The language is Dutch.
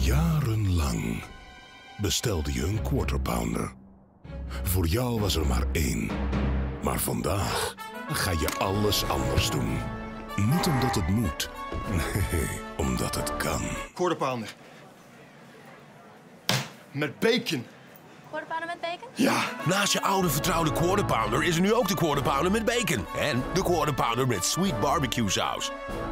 Jarenlang bestelde je een Quarter Pounder. Voor jou was er maar één. Maar vandaag ga je alles anders doen. Niet omdat het moet. Nee, omdat het kan. Quarter Pounder. Met bacon. Quarter Pounder met bacon? Ja. Naast je oude vertrouwde Quarter Pounder is er nu ook de Quarter Pounder met bacon. En de Quarter Pounder met sweet barbecue saus.